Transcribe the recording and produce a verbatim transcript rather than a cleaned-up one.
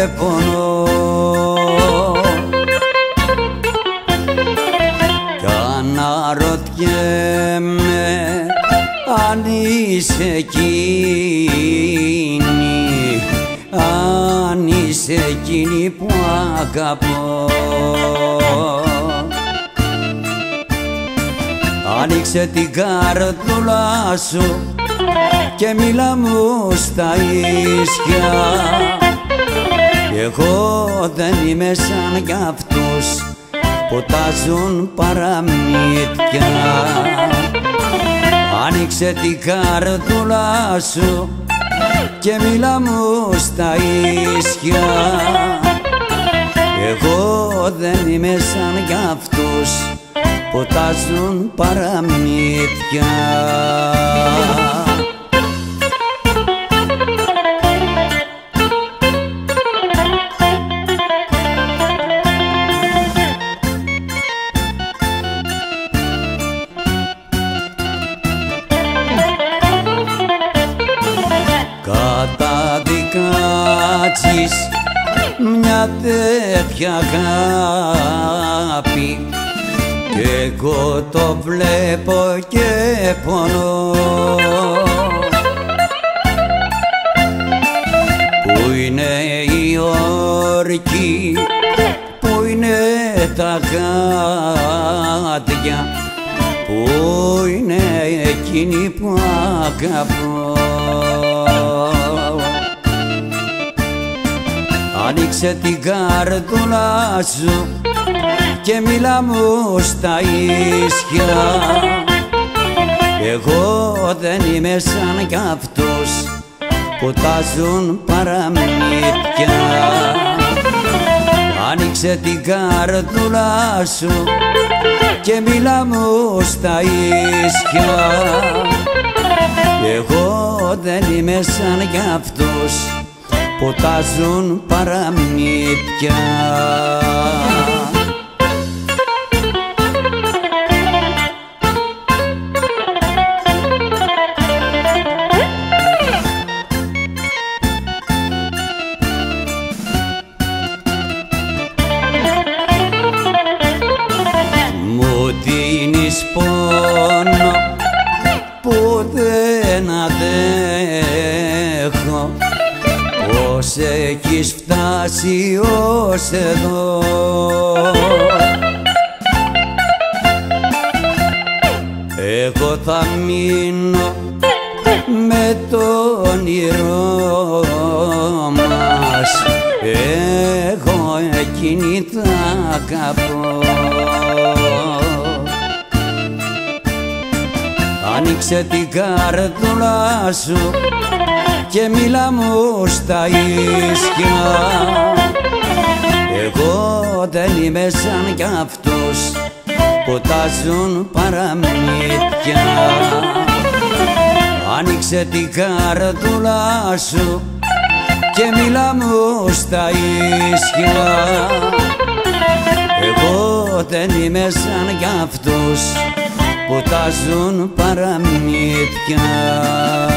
πονώ κι αναρωτιέμαι αν είσαι εκείνη, αν είσαι εκείνη που αγαπώ. Άνοιξε την καρδούλα σου και μίλα μου στα ίσια. Εγώ δεν είμαι σαν κι αυτούς που τάζουν παραμύθια. Άνοιξε την καρδούλα σου και μίλα μου στα ίσια. Εγώ δεν είμαι σαν κι αυτούς που τάζουν παραμύθια. Καταδικάζεις μια τέτοια αγάπη κι εγώ το βλέπω και πονώ. Πού είναι οι όρκοι, πού είναι τα γάτια, πού είναι εκείνοι που αγαπώ. Άνοιξε την καρδούλα σου και μίλα μου στα ίσια. Εγώ δεν είμαι σαν κι αυτούς που τάζουν παραμύθια. Άνοιξε την καρδούλα σου και μίλα μου στα ίσια. Εγώ δεν είμαι σαν κι αυτούς που τάζουν παραμύθια. Μου δίνεις πόνο που δεν αντέχω, πως έχεις φτάσει ως εδώ. Εγώ θα μείνω με το όνειρό μας, εγώ εκείνη θα αγαπώ. Άνοιξε την καρδούλα σου και μίλα μου στα ίσια. Εγώ δεν είμαι σαν κι αυτούς που τάζουν παραμύθια. Άνοιξε την καρδούλα σου και μίλα μου στα ίσια. Εγώ δεν είμαι σαν κι αυτούς που τάζουν παραμύθια.